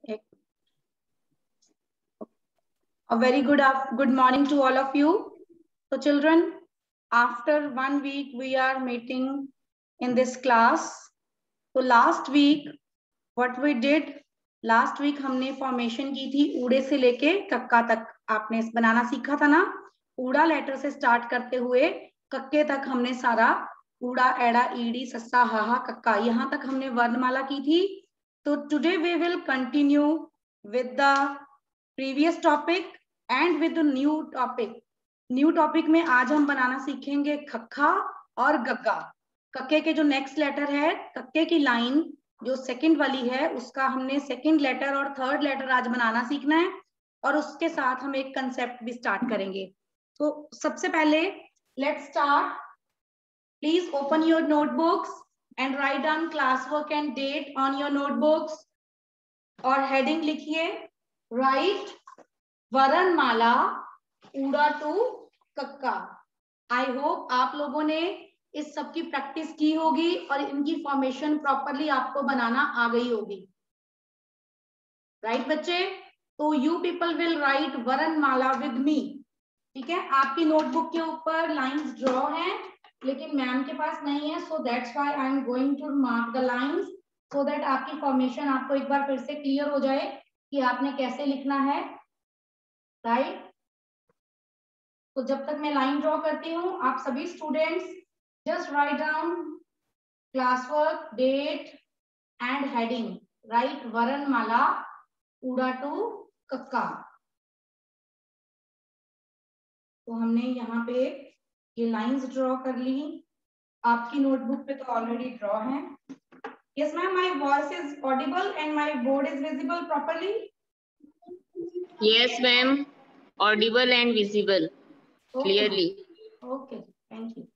A very good morning to all of you. So children, after 1 week we are meeting in this class. So last week what we did, last week हमने formation की थी ऊड़े से लेके कक्का तक. आपने बनाना सीखा था ना. ऊड़ा लेटर से स्टार्ट करते हुए कक्के तक हमने सारा ऊड़ा एड़ा ईड़ी सस्सा हाहा कक्का यहाँ तक हमने वर्णमाला की थी. तो today we will continue with the previous topic and with new topic. New topic में आज हम बनाना सीखेंगे खक्खा और गग्गा. कक्के के जो नेक्स्ट लेटर है, कक्के की लाइन जो सेकंड वाली है, उसका हमने सेकंड लेटर और थर्ड लेटर आज बनाना सीखना है और उसके साथ हम एक कंसेप्ट भी स्टार्ट करेंगे. तो सबसे पहले let's start. Please open your notebooks and write down class work and date on your notebooks और हेडिंग लिखिए राइट वर्णमाला ऊड़ा टू कक्का. आई होप आप लोगों ने इस सब की प्रैक्टिस की होगी और इनकी फॉर्मेशन प्रॉपरली आपको बनाना आ गई होगी. राइट बच्चे? तो यू पीपल विल राइट वर्णमाला विद मी. ठीक है, आपकी नोटबुक के ऊपर लाइंस ड्रॉ हैं लेकिन मैम के पास नहीं है. So that's why I am going to mark the lines so that आपकी फॉर्मेशन आपको एक बार फिर से क्लियर हो जाए कि आपने कैसे लिखना है. राइट? तो जब तक मैं लाइन ड्रॉ करती हूँ आप सभी students just write down class work date and heading. Write वर्णमाला ऊड़ा टू कक्का. तो हमने यहाँ पे ये लाइंस ड्रॉ कर ली. आपकी नोटबुक पे तो ऑलरेडी ड्रॉ है. Yes ma'am, my voice is audible and my board is visible properly. Yes ma'am, audible and visible clearly. Okay, thank you.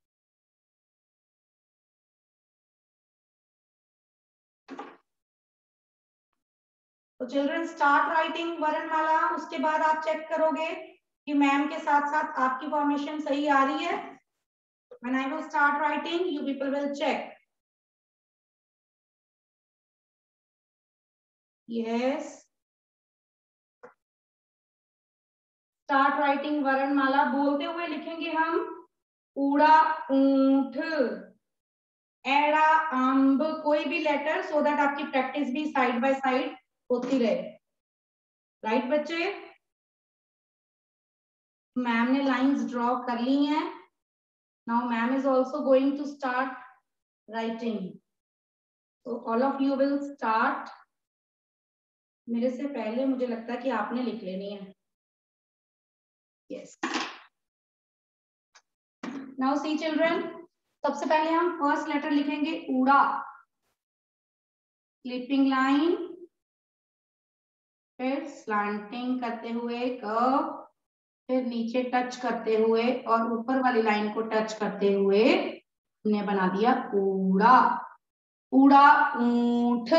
तो चिल्ड्रन स्टार्ट राइटिंग वर्णमाला. उसके बाद आप चेक करोगे कि मैम के साथ साथ आपकी फॉर्मेशन सही आ रही है. When I will start writing, you people will check. Yes. Start writing वर्णमाला. बोलते हुए लिखेंगे हम ऊड़ा ऊंठ एड़ा अम्ब, कोई भी लेटर, सो दैट आपकी प्रैक्टिस भी साइड बाय साइड होती रहे. राइट बच्चे? मैम ने लाइंस ड्रॉ कर ली हैं. Now ma'am is also going to start writing. तो all of you will start. मेरे से पहले मुझे लगता है कि आपने लिख लेनी है. यस. नाउ सी चिल्ड्रन, सबसे पहले हम फर्स्ट लेटर लिखेंगे ऊड़ा. स्लीपिंग लाइन, फिर स्लैंटिंग करते हुए कर्व, फिर नीचे टच करते हुए और ऊपर वाली लाइन को टच करते हुए हमने बना दिया ऊड़ा. ऊड़ा ऊंठ.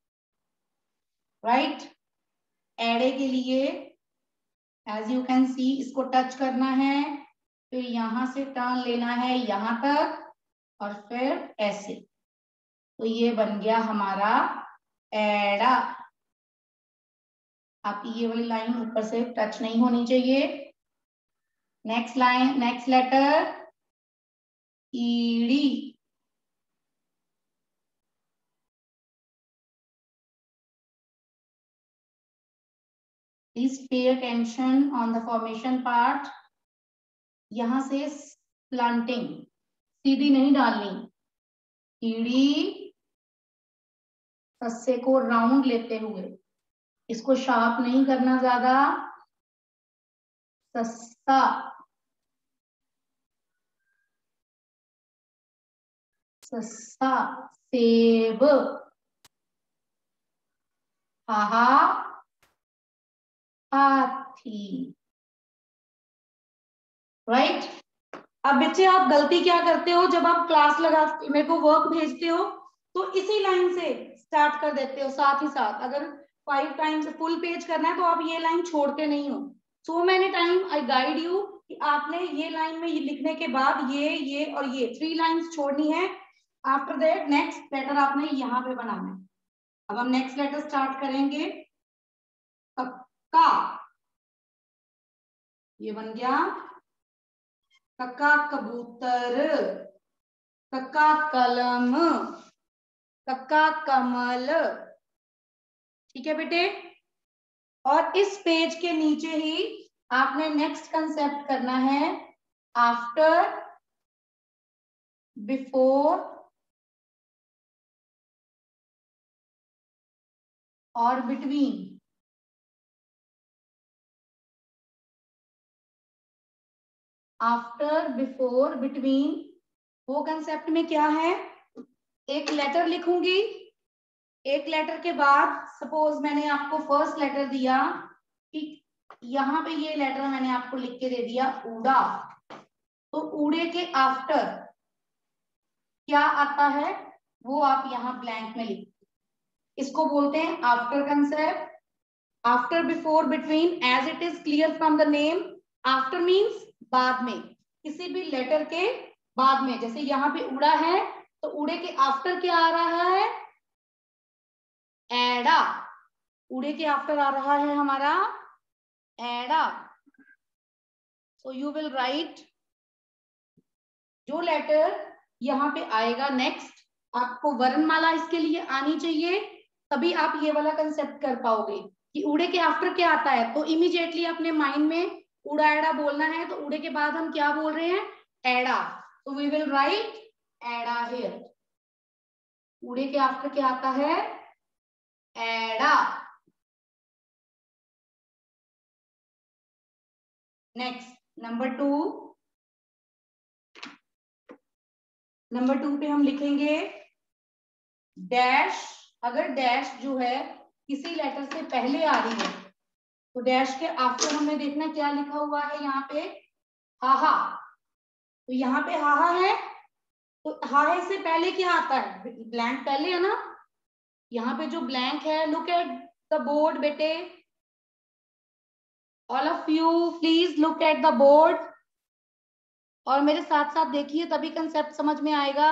राइट? एड़े के लिए एज यू कैन सी इसको टच करना है, फिर यहां से टर्न लेना है यहां तक और फिर ऐसे. तो ये बन गया हमारा एड़ा. आपकी ये वाली लाइन ऊपर से टच नहीं होनी चाहिए. नेक्स्ट लाइन, नेक्स्ट लेटर ईड़ी. Please pay attention on the formation part. यहां से स्लैंटिंग, सीधी नहीं डालनी. ईड़ी सस्से को राउंड लेते हुए, इसको शार्प नहीं करना ज्यादा. सस्ता, सस्ता सेब. हाहा हाथी. राइट? अब बच्चे आप गलती क्या करते हो, जब आप क्लास लगा मेरे को वर्क भेजते हो तो इसी लाइन से स्टार्ट कर देते हो साथ ही साथ. अगर 5 टाइम्स फुल पेज करना है तो आप ये लाइन छोड़ते नहीं हो. So many time I guide you कि आपने ये लाइन में ये लिखने के बाद ये और ये 3 लाइंस छोड़नी है. आफ्टर दैट नेक्स्ट लेटर आपने यहाँ पे बनाना है. अब हम नेक्स्ट लेटर स्टार्ट करेंगे। कक्का, ये बन गया कक्का कबूतर, कक्का कलम, कक्का कमल। ठीक है बेटे। और इस पेज के नीचे ही आपने नेक्स्ट कंसेप्ट करना है, आफ्टर, बिफोर और बिटवीन। आफ्टर, बिफोर, बिटवीन, वो कंसेप्ट में क्या है, एक लेटर लिखूंगी, एक लेटर के बाद सपोज मैंने आपको फर्स्ट लेटर दिया कि यहाँ पे ये लेटर मैंने आपको लिख के दे दिया ऊड़ा, तो ऊड़े के आफ्टर क्या आता है वो आप यहाँ ब्लैंक में लिख, इसको बोलते हैं after concept. After, before, between, as it is clear from the name. After means बाद में, किसी भी लेटर के बाद में। जैसे यहाँ पे उड़ा है तो उड़े के आफ्टर क्या आ रहा है, एड़ा। उड़े के आफ्टर आ रहा है हमारा एड़ा। सो यू विल राइट, जो लेटर यहाँ पे आएगा नेक्स्ट, आपको वर्णमाला इसके लिए आनी चाहिए, तभी आप ये वाला कंसेप्ट कर पाओगे कि उड़े के आफ्टर क्या आता है। तो इमीडिएटली अपने माइंड में उड़ा एड़ा बोलना है, तो उड़े के बाद हम क्या बोल रहे हैं, एड़ा। तो वी विल राइट एड़ा हियर। उड़े के आफ्टर क्या आता है, एड़ा। नेक्स्ट नंबर 2, नंबर 2 पे हम लिखेंगे डैश। अगर डैश जो है किसी लेटर से पहले आ रही है तो डैश के आफ्टर हमें देखना क्या लिखा हुआ है यहाँ पे, हाहा। तो यहाँ पे हाहा है, तो हाहे से पहले क्या आता है, ब्लैंक पहले है ना। यहाँ पे जो ब्लैंक है, लुक एट द बोर्ड बेटे, all of you please look at the board और मेरे साथ साथ देखिए, तभी कंसेप्ट समझ में आएगा।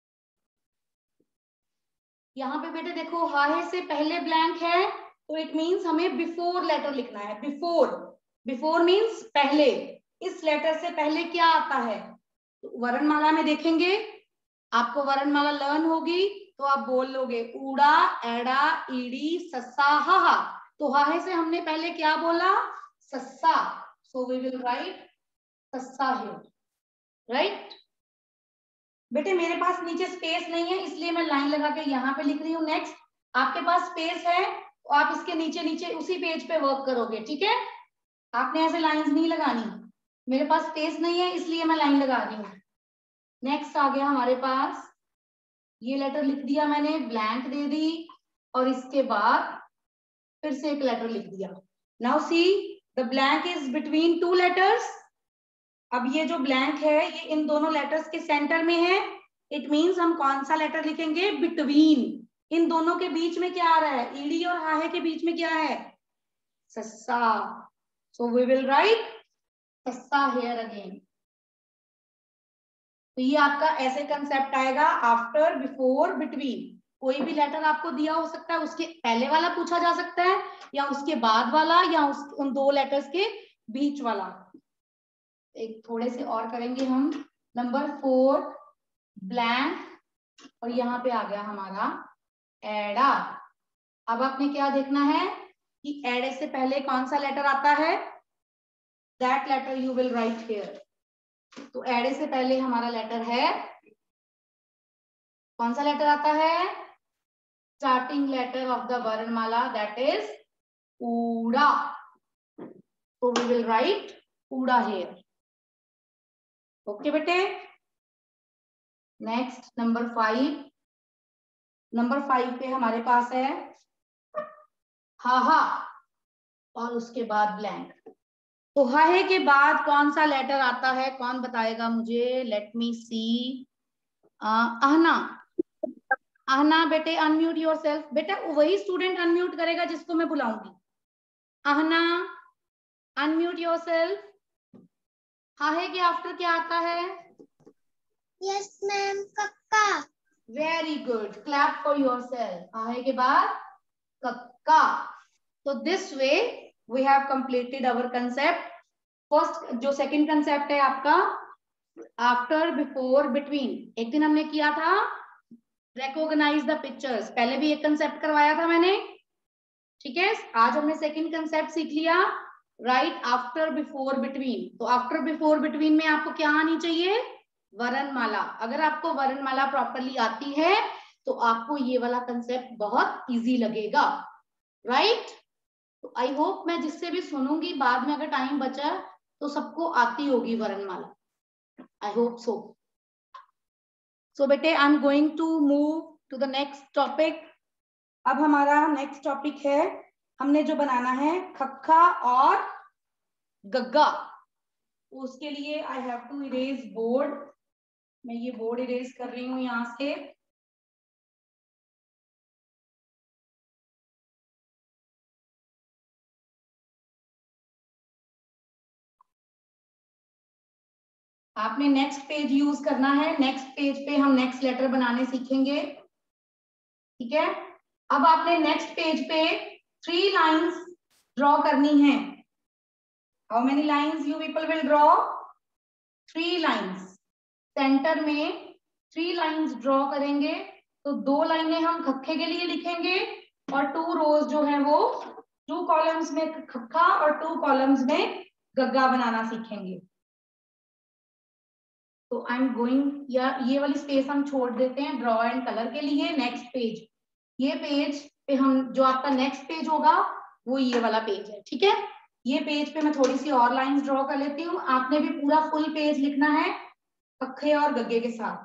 यहाँ पे बेटे देखो, हाहे से पहले ब्लैंक है तो इट मींस हमें बिफोर लेटर लिखना है। बिफोर, बिफोर मींस पहले। इस लेटर से पहले क्या आता है, तो वर्णमाला में देखेंगे, आपको वर्णमाला लर्न होगी तो आप बोल लोगे ऊड़ा एड़ा ईड़ी सस्सा हाहा। तो हाहे से हमने पहले क्या बोला, सस्सा। सो वी विल राइट सस्सा हियर, राइट। बेटे मेरे पास नीचे स्पेस नहीं है इसलिए मैं लाइन लगा के यहाँ पे लिख रही हूँ। नेक्स्ट आपके पास स्पेस है तो आप इसके नीचे नीचे उसी पेज पे वर्क करोगे, ठीक है। आपने ऐसे लाइंस नहीं लगानी, मेरे पास स्पेस नहीं है इसलिए मैं लाइन लगा रही हूँ। नेक्स्ट आ गया हमारे पास, ये लेटर लिख दिया मैंने, ब्लैंक दे दी और इसके बाद फिर से एक लेटर लिख दिया। Now see the blank is between two letters. अब ये जो ब्लैंक है ये इन दोनों लेटर्स के सेंटर में है, इट मींस हम कौन सा लेटर लिखेंगे, बिटवीन। इन दोनों के बीच में क्या आ रहा है, ईडी और हाहे के बीच में क्या है, सस्सा। सो वी विल राइट सस्सा हियर अगेन। तो ये आपका ऐसे कंसेप्ट आएगा, आफ्टर, बिफोर, बिटवीन। कोई भी लेटर आपको दिया हो सकता है, उसके पहले वाला पूछा जा सकता है या उसके बाद वाला या उन दो लेटर्स के बीच वाला। एक थोड़े से और करेंगे हम। नंबर 4 ब्लैंक और यहाँ पे आ गया हमारा एड़ा। अब आपने क्या देखना है कि एड़े से पहले कौन सा लेटर आता है, that letter you will write here. तो एड़े से पहले हमारा लेटर है, कौन सा लेटर आता है, स्टार्टिंग लेटर ऑफ द वर्णमाला, दैट इज ऊड़ा। तो वी विल राइट ऊड़ा हियर। ओके बेटे। नेक्स्ट नंबर 5, नंबर 5 पे हमारे पास है हाहा और उसके बाद ब्लैंक। तो हाहे के बाद कौन सा लेटर आता है, कौन बताएगा मुझे, let me see. Aahna. Aahna बेटे अनम्यूट योरसेल्फ। बेटा वही स्टूडेंट अनम्यूट करेगा जिसको मैं बुलाऊंगी। Aahna unmute yourself. हाहे के आफ्टर क्या आता है, यस मैम, कक्का। Very good, clap for yourself. आहे के बाद कक्का। तो this way we have completed our concept. First जो सेकंड कंसेप्ट है आपका आफ्टर, बिफोर, बिटवीन। एक दिन हमने किया था रिकॉग्नाइज द पिक्चर्स, पहले भी एक कंसेप्ट करवाया था मैंने, ठीक है। आज हमने सेकंड कंसेप्ट सीख लिया, राइट आफ्टर, बिफोर, बिटवीन। तो आफ्टर, बिफोर, बिटवीन में आपको क्या आनी चाहिए? वर्णमाला। अगर आपको वर्णमाला प्रॉपरली आती है तो आपको ये वाला कंसेप्ट बहुत इजी लगेगा, राइट। तो आई होप मैं जिससे भी सुनूंगी बाद में अगर टाइम बचा तो सबको आती होगी वर्णमाला, आई होप सो। सो बेटे I am going to move to the next topic. अब हमारा नेक्स्ट टॉपिक है, हमने जो बनाना है खक्खा और गग्गा। उसके लिए I have to erase board. मैं ये बोर्ड इरेज कर रही हूँ यहाँ से। आपने नेक्स्ट पेज यूज करना है, नेक्स्ट पेज पे हम नेक्स्ट लेटर बनाने सीखेंगे, ठीक है। अब आपने नेक्स्ट पेज पे 3 लाइंस ड्रॉ करनी है। How many lines you people will draw? 3 lines. Center में 3 लाइंस ड्रॉ करेंगे, तो 2 लाइनें हम खक्खे के लिए लिखेंगे और 2 रोज जो है वो 2 कॉलम्स में खक्खा और 2 कॉलम्स में गग्गा बनाना सीखेंगे। तो आई एम गोइंग, या ये वाली स्पेस हम छोड़ देते हैं ड्रॉ एंड कलर के लिए। नेक्स्ट पेज, ये पेज पे हम, जो आपका नेक्स्ट पेज होगा वो ये वाला पेज है, ठीक है। ये पेज पे मैं थोड़ी सी और लाइंस ड्रॉ कर लेती हूँ। आपने भी पूरा फुल पेज लिखना है कक्खे और गग्गे के साथ।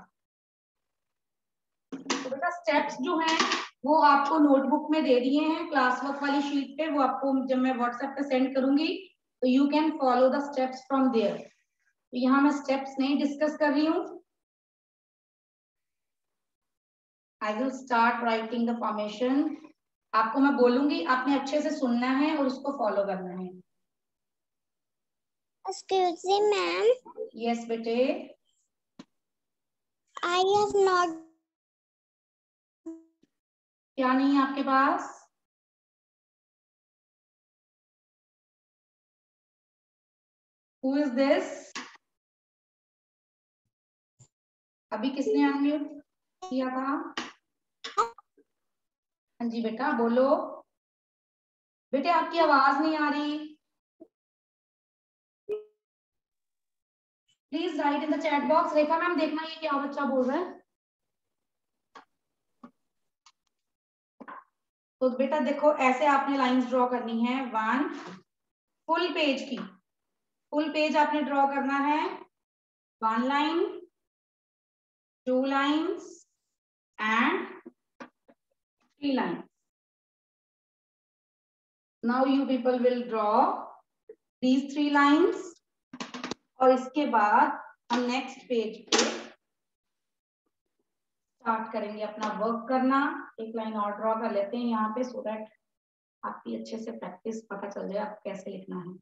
तो बेटा स्टेप्स जो हैं वो आपको नोटबुक में दे दिए हैं क्लास वर्क वाली शीट पे, वो आपको जब मैं व्हाट्सएप पे सेंड करूंगी तो you can follow the steps from there. तो यहाँ मैं स्टेप्स नहीं डिस्कस कर रही हूँ। I will start writing the formation. आपको मैं बोलूंगी, आपने अच्छे से सुनना है और उसको फॉलो करना है। Excuse me, ma'am. यस बेटे। I have not. क्या नहीं है आपके पास? Who is this? अभी किसने अनम्यूट किया था? हाँ जी बेटा बोलो। बेटे आपकी आवाज नहीं आ रही। Please write in the chat box. Rekha ma'am देखना ये क्या बच्चा बोल रहा है। तो बेटा देखो ऐसे आपने लाइंस ड्रॉ करनी है। 1 फुल पेज की, फुल पेज आपने ड्रॉ करना है। 1 line, 2 lines and 3 lines. Now you people will draw these 3 lines और इसके बाद हम नेक्स्ट पेज पे स्टार्ट करेंगे अपना वर्क करना। एक लाइन और ड्रॉ कर लेते हैं यहाँ पे, सो दैट आपकी अच्छे से प्रैक्टिस पता चल जाए आपको कैसे लिखना है।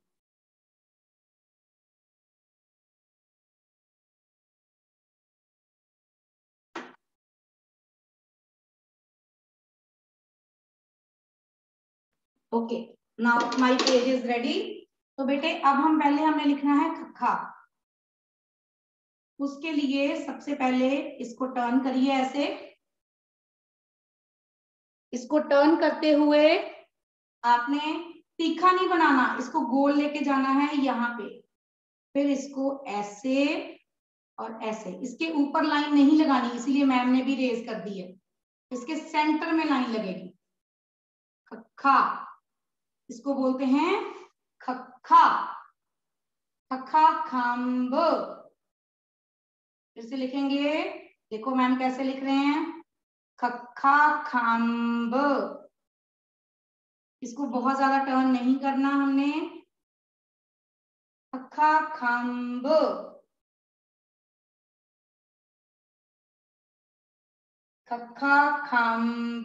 Okay, now my page is ready. तो बेटे अब हम पहले हमें लिखना है खक्खा। उसके लिए सबसे पहले इसको टर्न करिए ऐसे। इसको टर्न करते हुए आपने तीखा नहीं बनाना, इसको गोल लेके जाना है यहाँ पे। फिर इसको ऐसे और ऐसे, इसके ऊपर लाइन नहीं लगानी, इसीलिए मैम ने भी रेज कर दी है। इसके सेंटर में लाइन लगेगी। खक्खा, इसको बोलते हैं खक्खा। खक्खा खम्ब। फिर से लिखेंगे, देखो मैम कैसे लिख रहे हैं, खक्खा खम्ब। इसको बहुत ज्यादा टर्न नहीं करना हमने। खक्खा खम्ब, खक्खा खम्ब,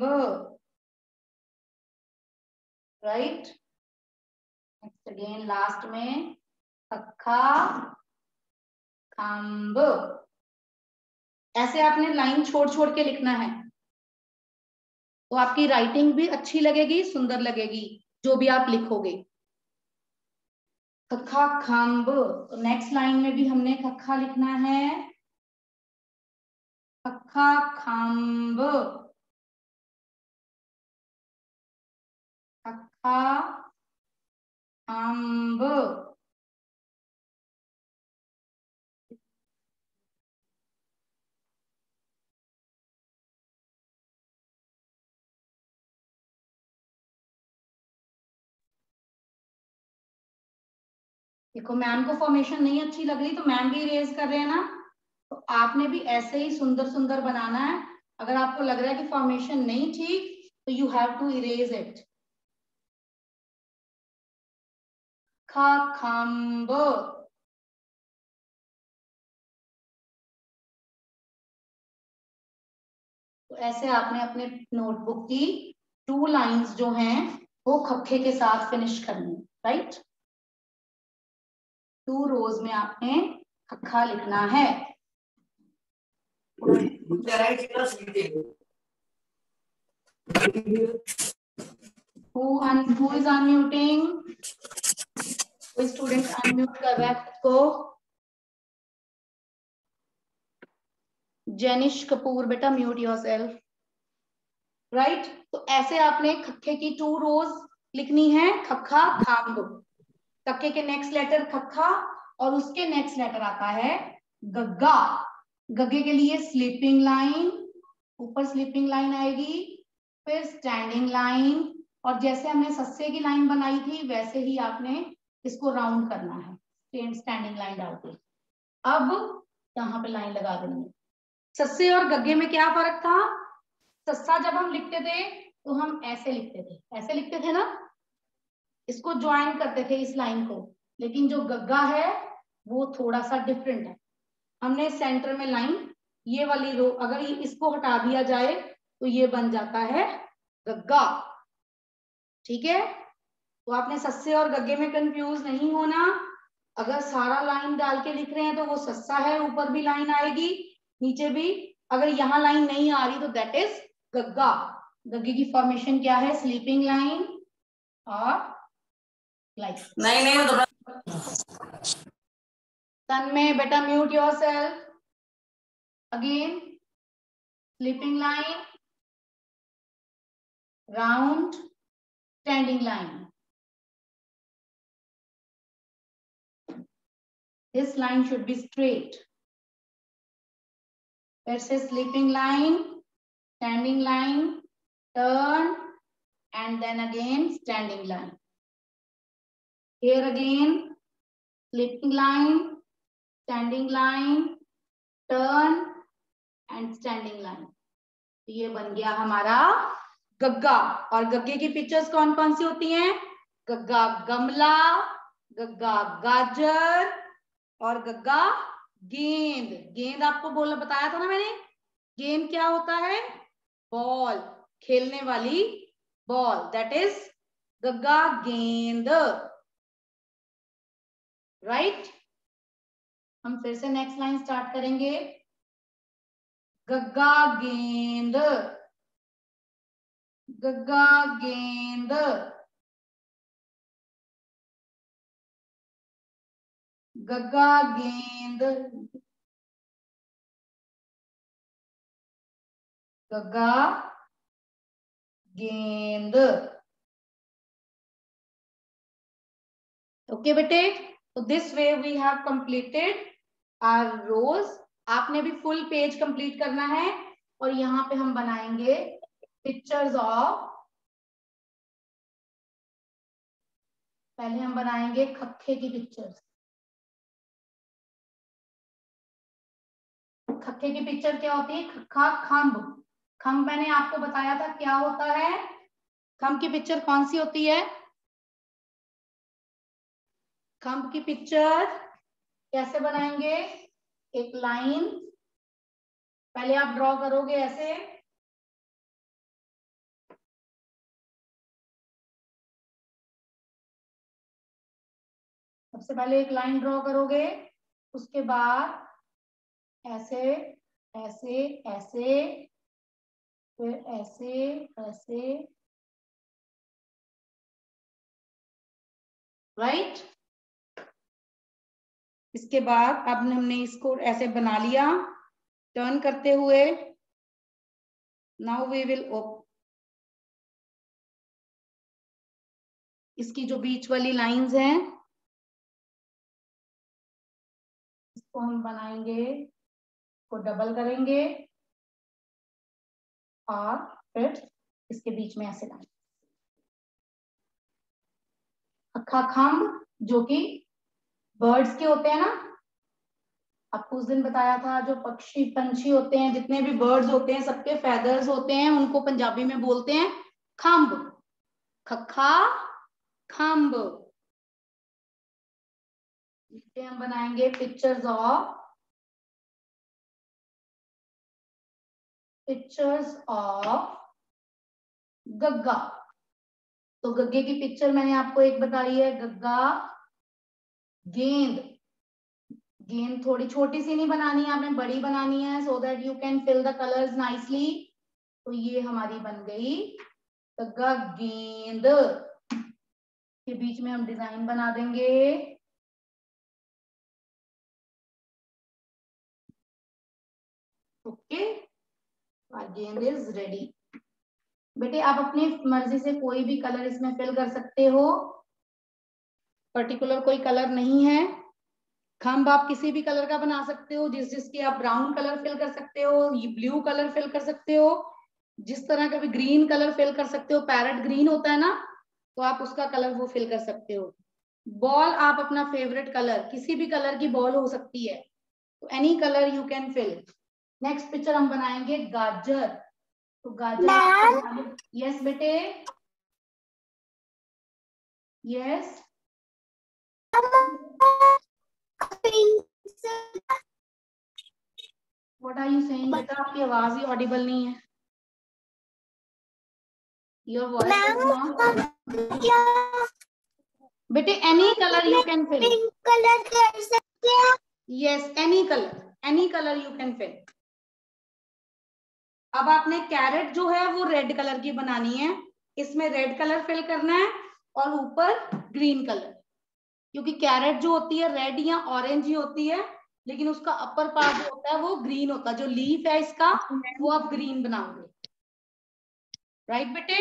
राइट। नेक्स्ट अगेन लास्ट में खक्खा खम्ब। ऐसे आपने लाइन छोड़ छोड़ के लिखना है, तो आपकी राइटिंग भी अच्छी लगेगी, सुंदर लगेगी जो भी आप लिखोगे। खखा खम्ब, तो नेक्स्ट लाइन में भी हमने खखा लिखना है, खखा खम्ब, खखा खम्ब। देखो मैम को फॉर्मेशन नहीं अच्छी लग रही तो मैम भी इरेज कर रहे हैं ना, तो आपने भी ऐसे ही सुंदर सुंदर बनाना है। अगर आपको लग रहा है कि फॉर्मेशन नहीं ठीक तो you have to erase it. खा खम्ब, तो ऐसे आपने अपने नोटबुक की 2 लाइंस जो हैं वो खखे के साथ फिनिश करनी है, राइट। 2 रोज में आपने खखा लिखना है। Who is unmuting? कोई स्टूडेंट अनम्यूट कर रहा है खुद को? जेनिश कपूर, बेटा म्यूट योरसेल्फ, राइट। तो ऐसे आपने खखे की 2 रोज लिखनी है, खखा खाम्ब। कक्के के नेक्स्ट लेटर खखा और उसके नेक्स्ट लेटर आता है गग्गा। गग्गे के लिए स्लीपिंग लाइन, ऊपर स्लीपिंग लाइन आएगी, फिर स्टैंडिंग लाइन, और जैसे हमने सस्से की लाइन बनाई थी वैसे ही आपने इसको राउंड करना है, स्टैंडिंग लाइन डाल के। अब यहाँ पे लाइन लगा देनी है। सस्से और गग्गे में क्या फर्क था? सस्सा जब हम लिखते थे तो हम ऐसे लिखते थे, ऐसे लिखते थे ना, इसको ज्वाइन करते थे इस लाइन को, लेकिन जो गग्गा है वो थोड़ा सा डिफरेंट है। हमने सेंटर में लाइन, ये वाली रो अगर इसको हटा दिया जाए तो ये बन जाता है गग्गा, ठीक है। तो आपने सस्से और गग्गे में कंफ्यूज नहीं होना। अगर सारा लाइन डाल के लिख रहे हैं तो वो सस्सा है, ऊपर भी लाइन आएगी नीचे भी। अगर यहाँ लाइन नहीं आ रही तो दैट इज गग्गा। गग्गे की फॉर्मेशन क्या है? स्लीपिंग लाइन और लाइक नहीं सन में बेटा mute yourself again. Sleeping line, round, standing line. This line should be straight. Let's say sleeping line, standing line, turn, and then again standing line. Here again, sleeping line, standing line, turn, and standing line. ये बन गया हमारा गग्गा। और गग्गे की pictures कौन कौन सी होती हैं? गग्गा गमला, गग्गा गाजर और गग्गा गेंद। गेंद आपको बोला बताया था ना मैंने, गेंद क्या होता है? बॉल, खेलने वाली बॉल, दैट इज गग्गा गेंद, राइट। हम फिर से नेक्स्ट लाइन स्टार्ट करेंगे। गग्गा गेंद, गग्गा गेंद, गग्गा गेंद, गग्गा गेंद। ओके बेटे, तो this way we have completed our rose. आपने भी फुल पेज कंप्लीट करना है और यहाँ पे हम बनाएंगे पिक्चर्स ऑफ, पहले हम बनाएंगे खखे की पिक्चर्स। खखे की पिक्चर क्या होती है? खखा खम्ब। खम्ब मैंने आपको बताया था क्या होता है। खम्ब की पिक्चर कौन सी होती है? खम्ब की पिक्चर कैसे बनाएंगे? एक लाइन पहले आप ड्रॉ करोगे ऐसे, सबसे पहले एक लाइन ड्रॉ करोगे, उसके बाद ऐसे ऐसे ऐसे, फिर ऐसे ऐसे, राइट। इसके बाद अब हमने इसको ऐसे बना लिया टर्न करते हुए। नाउ वी विल इसकी जो बीच वाली लाइंस हैं इसको हम बनाएंगे, को डबल करेंगे और फिर इसके बीच में ऐसे लाएंगे। अखा खम्ब जो कि बर्ड्स के होते हैं ना, आपको उस दिन बताया था, जो पक्षी पंछी होते हैं, जितने भी बर्ड्स होते हैं सबके फेदर्स होते हैं, उनको पंजाबी में बोलते हैं खम्ब। खखा खम्ब। इससे हम बनाएंगे पिक्चर्स ऑफ गग्गा। तो गग्गे की पिक्चर मैंने आपको एक बताई है, गग्गा गेंद। गेंद थोड़ी छोटी सी नहीं बनानी है, आपने बड़ी बनानी है, so that you can fill the colours nicely. तो ये हमारी बन गई गग्गा गेंद। के बीच में हम डिजाइन बना देंगे। ओके, गेंद इज रेडी। बेटे आप अपनी मर्जी से कोई भी कलर इसमें फिल कर सकते हो, पर्टिकुलर कोई कलर नहीं है। खम्ब आप किसी भी कलर का बना सकते हो, जिसके आप ब्राउन कलर फिल कर सकते हो, ब्लू कलर फिल कर सकते हो, जिस तरह का भी ग्रीन कलर फिल कर सकते हो, पैरेट ग्रीन होता है ना, तो आप उसका कलर वो फिल कर सकते हो। बॉल आप अपना फेवरेट कलर, किसी भी कलर की बॉल हो सकती है, तो any colour you can fill. Next picture हम बनाएंगे गाजर। तो गाजर, यस बेटे, yes. What are you saying बेटा, आपकी आवाज ही ऑडिबल नहीं है। Your voice is not. बेटे any colour you can fill. Pink colour कर सकते हैं? Yes, any colour you can fill. अब आपने कैरेट जो है वो रेड कलर की बनानी है, इसमें रेड कलर फिल करना है और ऊपर ग्रीन कलर, क्योंकि कैरेट जो होती है रेड या ऑरेंज ही होती है, लेकिन उसका अपर पार्ट जो होता है वो ग्रीन होता है, जो लीफ है इसका वो आप ग्रीन बनाओगे, राइट बेटे?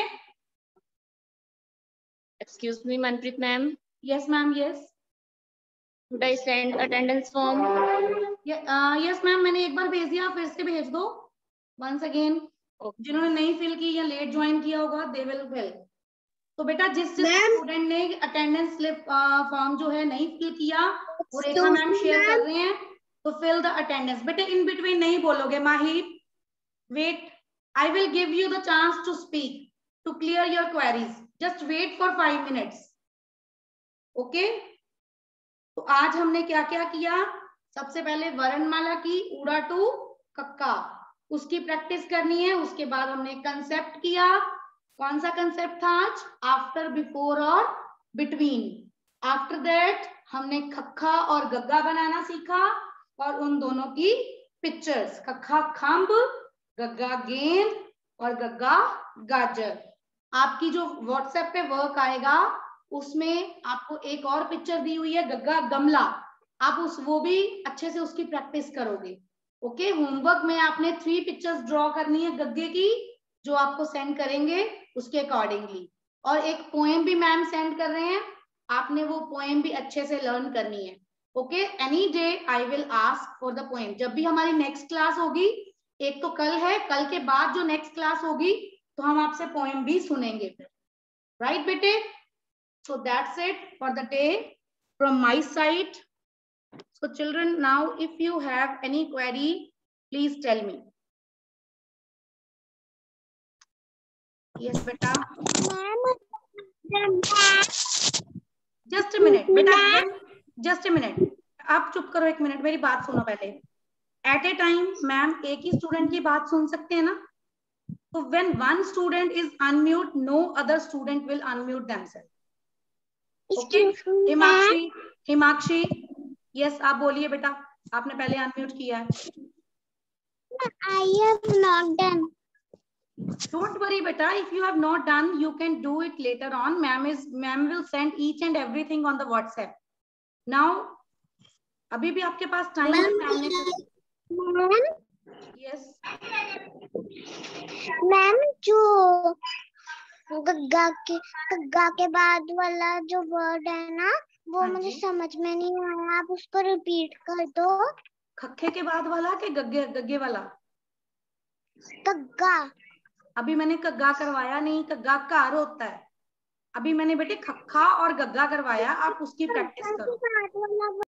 Excuse me, Manpreet ma'am. Yes ma'am, yes. Should I send attendance form? Yes ma'am, मैंने एक बार भेज दिया, फिर से भेज दो वंस अगेन। Okay. जिन्होंने नहीं फिल की या लेट ज्वाइन किया होगा दे विल फिल। तो बेटा जिस स्टूडेंट ने अटेंडेंस स्लिप फॉर्म जो है नहीं फिल किया, वो रेखा मैम शेयर कर रहे हैं, तो फिल द अटेंडेंस। बेटे इन बिटवीन नहीं बोलोगे। Mahi wait, I will give you the chance to speak to clear your queries, just wait for 5 minutes। Okay, तो आज हमने क्या क्या किया? सबसे पहले वर्णमाला की उड़ा टू कक्का, उसकी प्रैक्टिस करनी है। उसके बाद हमने कंसेप्ट किया। कौन सा कंसेप्ट था आज? आफ्टर, बिफोर और बिटवीन। आफ्टर दैट हमने खक्खा और गग्गा बनाना सीखा और उन दोनों की पिक्चर्स, खक्खा खम्ब, गग्गा गेंद और गग्गा गाजर। आपकी जो व्हाट्सएप पे वर्क आएगा उसमें आपको एक और पिक्चर दी हुई है, गग्गा गमला, आप वो भी अच्छे से उसकी प्रैक्टिस करोगे। ओके, होमवर्क में आपने 3 पिक्चर्स ड्रॉ करनी है गग्गे की, जो आपको सेंड करेंगे उसके अकॉर्डिंगली, और एक पोएम भी मैम सेंड कर रहे हैं, आपने वो पोएम भी अच्छे से लर्न करनी है। Okay, any day I will ask for the poem. जब भी हमारी नेक्स्ट क्लास होगी, एक तो कल है, कल के बाद जो नेक्स्ट क्लास होगी तो हम आपसे पोएम भी सुनेंगे फिर, राइट बेटे? So that's it for the day from my side. So children, now if you have any query, please tell me. Yes beta. Just a minute beta, just a minute. आप चुप करो 1 minute, मेरी बात सुनो पहले। At a time ma'am एक ही student की बात सुन सकते हैं ना? तो when one student is unmute, no other student will unmute themselves. Okay, Himakshi, yes आप बोलिए बेटा, आपने पहले अनम्यूट किया है। I have not done. Don't worry beta, if you have not done you can do it later on. Ma'am will send each and everything on the WhatsApp. Now अभी भी आपके पास टाइम है फैमिली मैम यस मैम जो गग्गा के बाद वाला जो वर्ड है ना वो हाँ मुझे जी। समझ में नहीं आया, आप उसको रिपीट कर दो। खक्खे के बाद वाला कि गग्गे वाला? गग्गा। अभी मैंने कग्गा करवाया नहीं, कग्गा कार होता है। अभी मैंने बेटे खक्खा और गग्गा करवाया, आप उसकी प्रैक्टिस करो।